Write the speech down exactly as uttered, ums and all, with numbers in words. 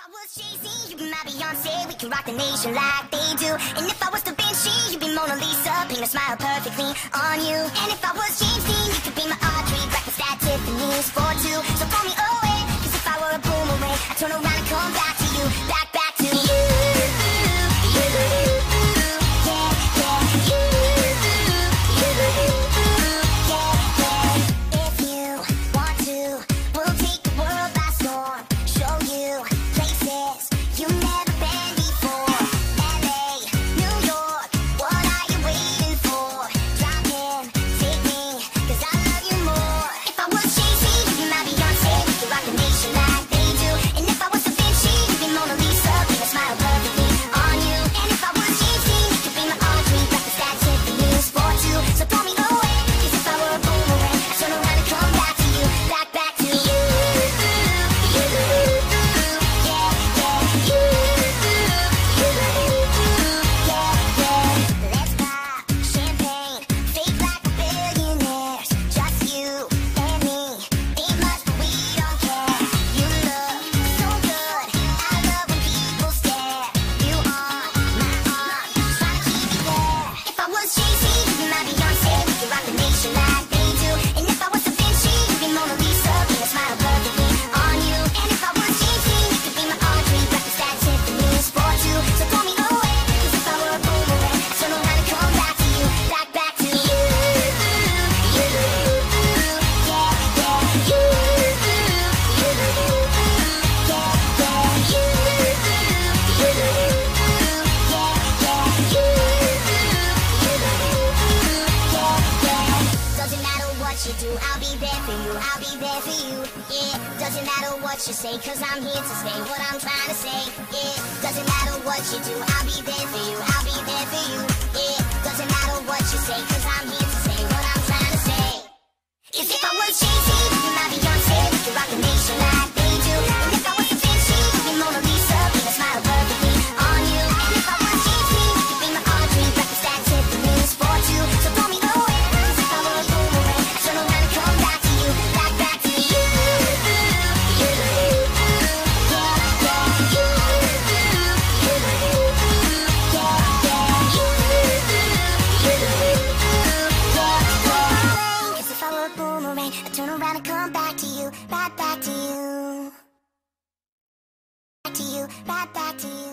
I was Jay-Z, you'd be my Beyonce. We can rock the nation like they do. And if I was Da Vinci, you'd be Mona Lisa. Paint a smile perfectly on you. And if I was James Dean, you could be my Audrey. Breakfast at Tiffany's for two. So call me away, cause if I were a boomerang, I'd turn around and come back to you. Back, back to you. You do, I'll be there for you, I'll be there for you. It doesn't matter what you say, cause I'm here to stay. What I'm trying to say, it doesn't matter what you do, I'll be there for you, I'll be there for you. It doesn't matter what you say, cause I'm here to stay. What I'm trying to say is if I was Jay-Z, you'd be my Beyonce. We could rock the nation like they do. And if I was Da Vinci, you'd be Mona Lisa. Paint a smile perfectly on you. And if I was James Dean, you could be my Audrey. Breakfast at Tiffany's for two. So call me away, cause if I were a boomerang, I'd turn around and come back to you. Back, back to you. Cause if I were a boomerang, I'd turn around and come back to you. Back, back to you. Back to you, back, back to you.